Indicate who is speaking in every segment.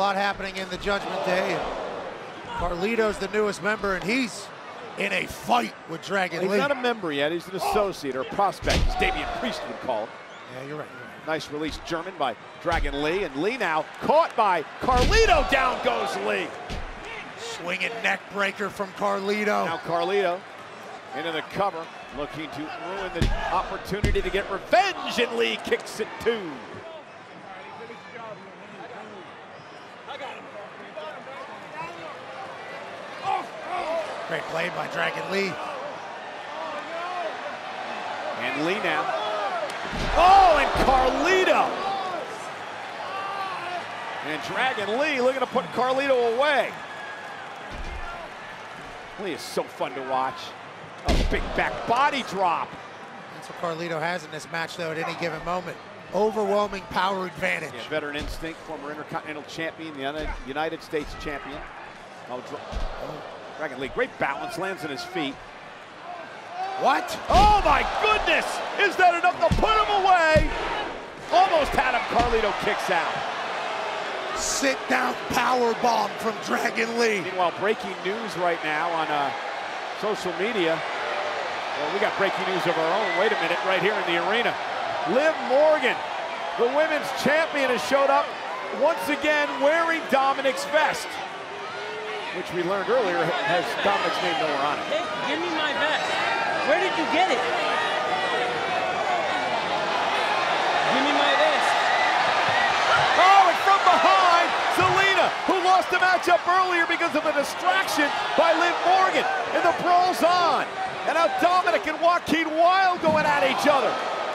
Speaker 1: lot happening in the Judgment Day. Carlito's the newest member, and he's in a fight with Dragon Lee.
Speaker 2: He's not a member yet. He's an associate or a prospect, as Damian Priest would call it.
Speaker 1: Yeah, you're right.
Speaker 2: Nice release German by Dragon Lee, and Lee now caught by Carlito. Down goes Lee.
Speaker 1: Swinging neck breaker from Carlito.
Speaker 2: Now Carlito into the cover, looking to ruin the opportunity to get revenge, and Lee kicks it too.
Speaker 1: Great play by Dragon Lee.
Speaker 2: And Lee now. Oh, and Carlito! And Dragon Lee looking to put Carlito away. Lee is so fun to watch. A big back body drop.
Speaker 1: That's what Carlito has in this match, though, at any given moment. Overwhelming power advantage.
Speaker 2: Yeah, veteran instinct, former Intercontinental Champion, the United States Champion. Dragon Lee, great balance, lands on his feet.
Speaker 1: What?
Speaker 2: Oh my goodness! Is that enough to put him away? Almost had him, Carlito kicks out.
Speaker 1: Sit down power bomb from Dragon Lee.
Speaker 2: Meanwhile, breaking news right now on social media. Well, we got breaking news of our own. Wait a minute, right here in the arena. Liv Morgan, the women's champion, has showed up once again wearing Dominik's vest, which we learned earlier has Dominik's name nowhere on it.
Speaker 3: Hey, give me my vest. Where did you get it? Give me my vest.
Speaker 2: Oh, and from behind, Zelina, who lost the matchup earlier because of a distraction by Liv Morgan. And the brawl's on. And now Dominik and Joaquin Wilde going at each other.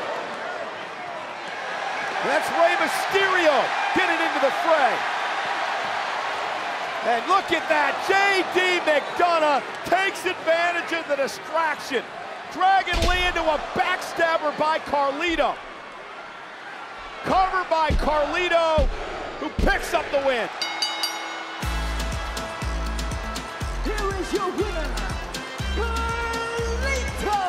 Speaker 2: And that's Rey Mysterio getting into the fray. And look at that, J.D. McDonough takes advantage of the distraction. Dragon Lee into a backstabber by Carlito. Cover by Carlito, who picks up the win.
Speaker 4: Here is your winner, Carlito!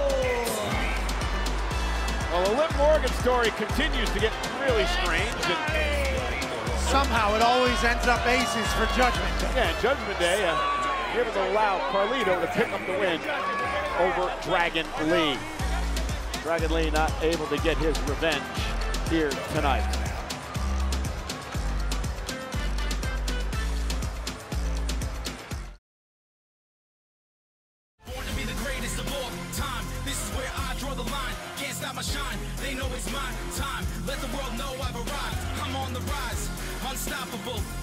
Speaker 2: Well, the Liv Morgan story continues to get really strange. And
Speaker 1: somehow it always ends up aces for Judgment Day.
Speaker 2: yeah, Judgment Day, able to allow Carlito to pick up the win over Dragon Lee. Dragon Lee not able to get his revenge here tonight.
Speaker 5: Born to be the greatest of all time. This is where I draw the line. Can't stop my shine. They know it's my time. Let the world know I've arrived. I'm on the rise. Unstoppable.